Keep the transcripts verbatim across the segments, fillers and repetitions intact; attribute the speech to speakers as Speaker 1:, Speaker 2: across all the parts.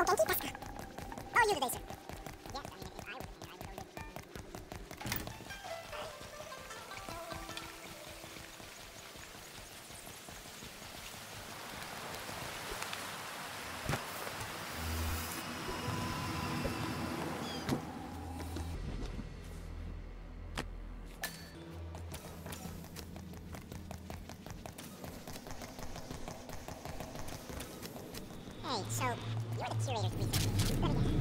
Speaker 1: Hey, so, you're the curator's researcher. Let me guess.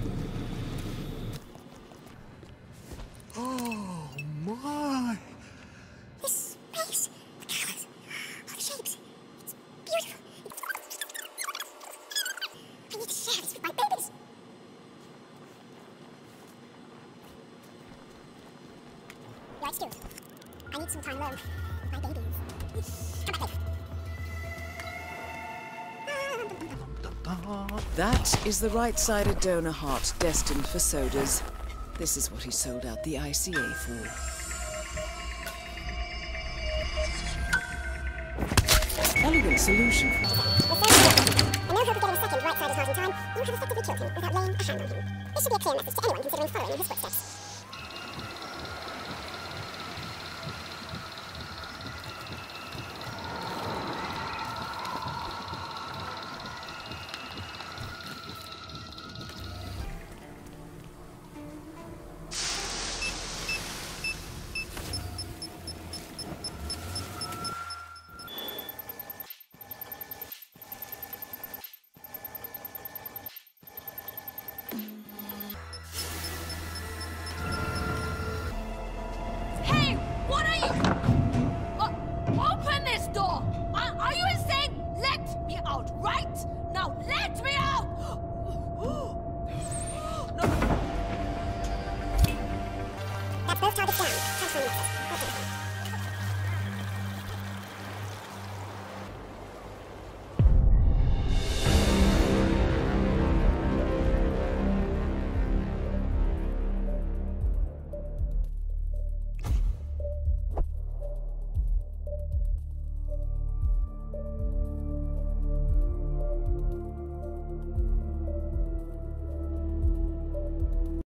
Speaker 2: Oh, my!
Speaker 1: This space, the colors, all the shapes, it's beautiful. I need to share this with my babies. Right, Stu. I need some time alone with my babies. Come back later.
Speaker 3: That is the right-sided donor heart destined for sodas. This is what he sold out the I C A for. Elegant solution.
Speaker 1: I know he'll be getting a second right-sided heart in time. You have effectively killed him without laying a hand on him. This should be a clear message to anyone considering following in his footsteps. Both targets down. Transferring access.